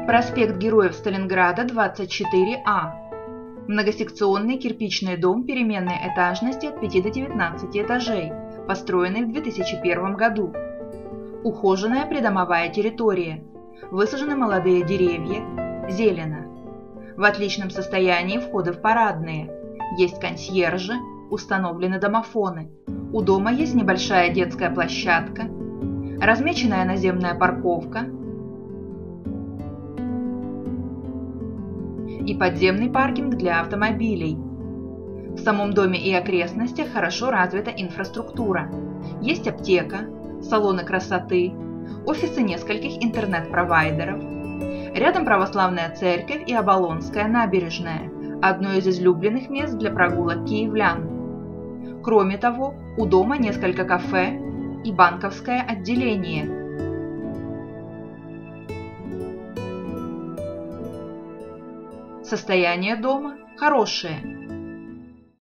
Проспект Героев Сталинграда, 24А. Многосекционный кирпичный дом переменной этажности от 5 до 19 этажей, построенный в 2001 году. Ухоженная придомовая территория. Высажены молодые деревья, зелено. В отличном состоянии входы в парадные. Есть консьержи, установлены домофоны. У дома есть небольшая детская площадка, размеченная наземная парковка и подземный паркинг для автомобилей. В самом доме и окрестностях хорошо развита инфраструктура. Есть аптека, салоны красоты, офисы нескольких интернет-провайдеров. Рядом православная церковь и Оболонская набережная, одно из излюбленных мест для прогулок киевлян. Кроме того, у дома несколько кафе и банковское отделение. Состояние дома хорошее.